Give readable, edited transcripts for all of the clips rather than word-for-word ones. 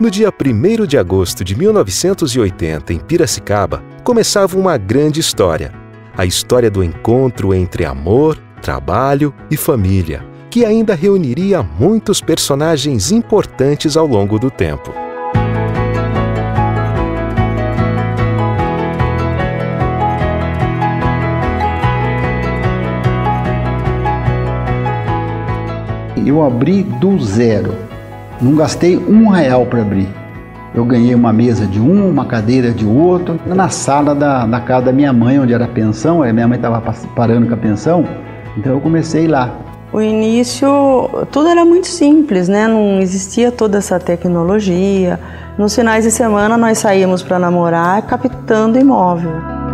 No dia 1º de agosto de 1980, em Piracicaba, começava uma grande história. A história do encontro entre amor, trabalho e família, que ainda reuniria muitos personagens importantes ao longo do tempo. Eu abri do zero, não gastei R$1 para abrir. Eu ganhei uma mesa de um, uma cadeira de outro, na sala da casa da minha mãe, onde era a pensão. Minha mãe estava parando com a pensão, então eu comecei lá. O início, tudo era muito simples, né? Não existia toda essa tecnologia. Nos finais de semana nós saíamos para namorar captando imóvel.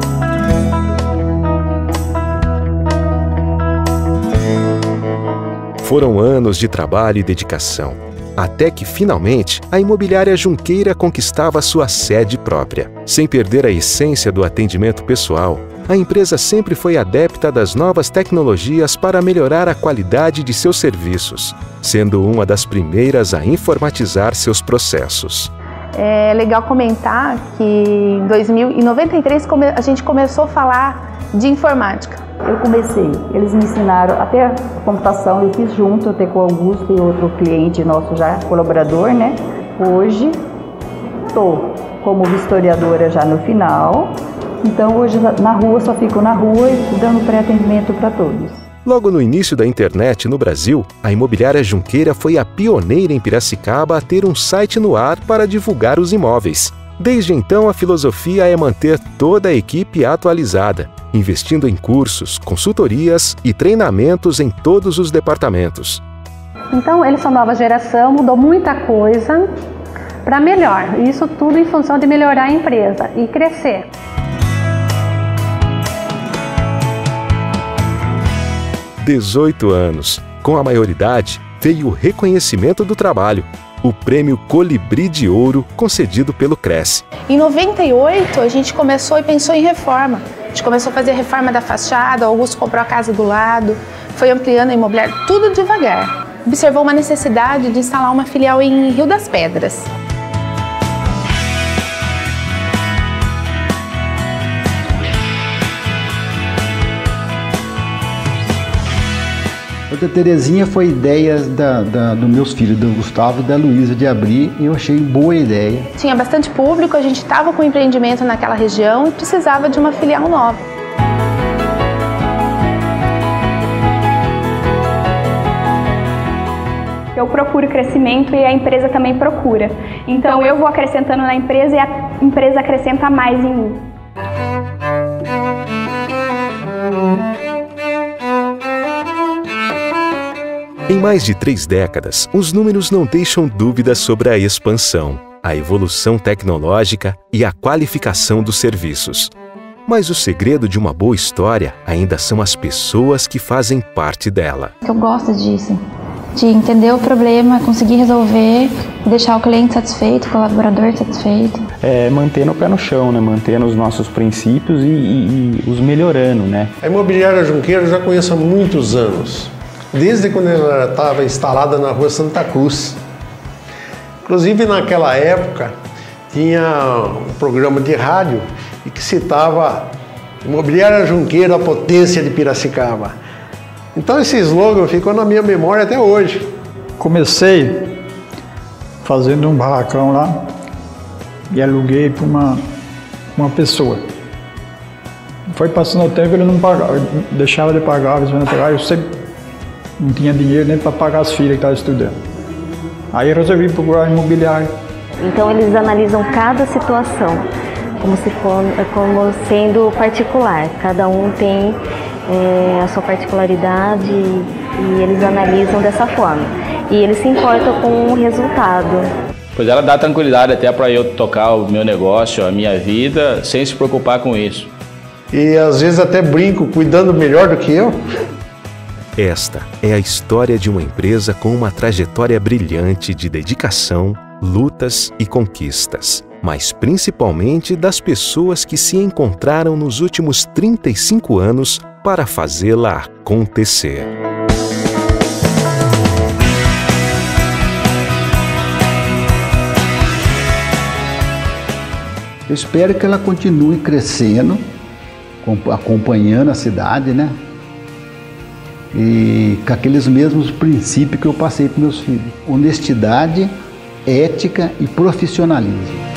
Foram anos de trabalho e dedicação, até que, finalmente, a Imobiliária Junqueira conquistava sua sede própria. Sem perder a essência do atendimento pessoal, a empresa sempre foi adepta das novas tecnologias para melhorar a qualidade de seus serviços, sendo uma das primeiras a informatizar seus processos. É legal comentar que em 1993 a gente começou a falar de informática. Eu comecei, eles me ensinaram até a computação, eu fiz junto até com o Augusto e outro cliente nosso já, colaborador, né? Hoje estou como vistoriadora já no final, então hoje na rua, só fico na rua e dando pré-atendimento para todos. Logo no início da internet no Brasil, a Imobiliária Junqueira foi a pioneira em Piracicaba a ter um site no ar para divulgar os imóveis. Desde então, a filosofia é manter toda a equipe atualizada, investindo em cursos, consultorias e treinamentos em todos os departamentos. Então, eles são nova geração, mudou muita coisa para melhor. Isso tudo em função de melhorar a empresa e crescer. Há 18 anos. Com a maioridade, veio o reconhecimento do trabalho, o Prêmio Colibri de Ouro concedido pelo Cresce. Em 98, a gente começou e pensou em reforma. A gente começou a fazer a reforma da fachada, o Augusto comprou a casa do lado, foi ampliando a imobiliária, tudo devagar. Observou uma necessidade de instalar uma filial em Rio das Pedras. A Terezinha foi ideia dos meus filhos, do Gustavo e da Luísa, de abrir, e eu achei boa ideia. Tinha bastante público, a gente estava com empreendimento naquela região e precisava de uma filial nova. Eu procuro crescimento e a empresa também procura. Então eu vou acrescentando na empresa e a empresa acrescenta mais em mim. Em mais de 3 décadas, os números não deixam dúvidas sobre a expansão, a evolução tecnológica e a qualificação dos serviços. Mas o segredo de uma boa história ainda são as pessoas que fazem parte dela. Eu gosto disso, de entender o problema, conseguir resolver, deixar o cliente satisfeito, o colaborador satisfeito. Mantendo o pé no chão, né? Mantendo os nossos princípios e os melhorando, né? A Imobiliária Junqueira eu já conheço há muitos anos. Desde quando ela estava instalada na rua Santa Cruz. Inclusive naquela época tinha um programa de rádio que citava Imobiliária Junqueira, a potência de Piracicaba. Então esse slogan ficou na minha memória até hoje. Comecei fazendo um barracão lá e aluguei para uma pessoa. Foi passando o tempo, ele não pagava, deixava de pagar, às vezes não pagava, eu sempre não tinha dinheiro nem para pagar as filhas que estavam estudando. Aí eu resolvi procurar imobiliário. Então eles analisam cada situação como sendo particular. Cada um tem a sua particularidade e eles analisam dessa forma. E eles se importam com o resultado. Pois ela dá tranquilidade até para eu tocar o meu negócio, a minha vida, sem se preocupar com isso. E às vezes até brinco, cuidando melhor do que eu. Esta é a história de uma empresa com uma trajetória brilhante de dedicação, lutas e conquistas, mas principalmente das pessoas que se encontraram nos últimos 35 anos para fazê-la acontecer. Eu espero que ela continue crescendo, acompanhando a cidade, né? E com aqueles mesmos princípios que eu passei para meus filhos: honestidade, ética e profissionalismo.